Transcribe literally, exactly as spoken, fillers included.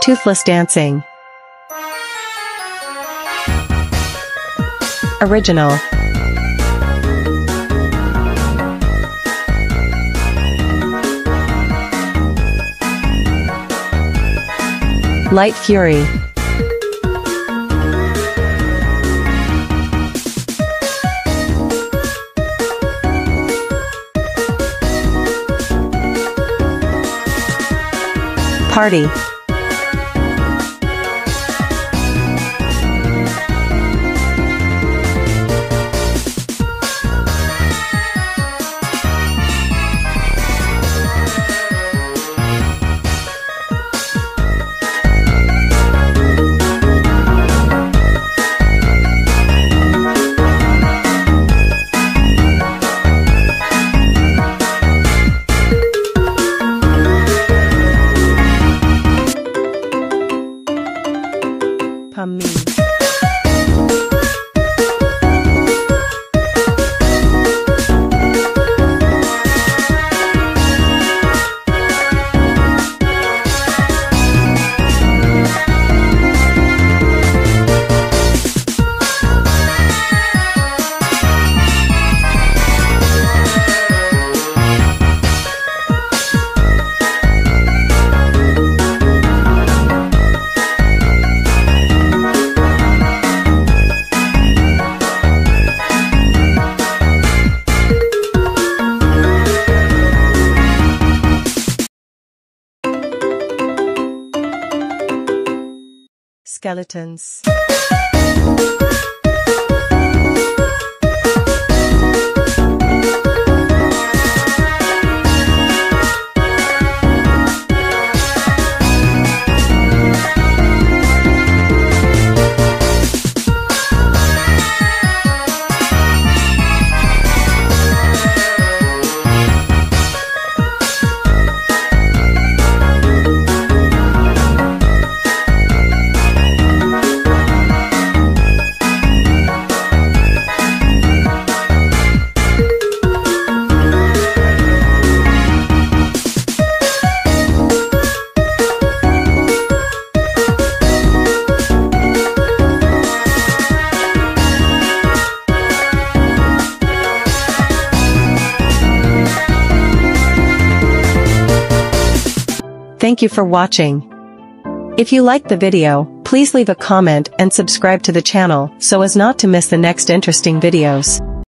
Toothless Dancing. Original. Light Fury. Party. Pomni. Skeletons. Thank you for watching. If you liked the video, please leave a comment and subscribe to the channel so as not to miss the next interesting videos.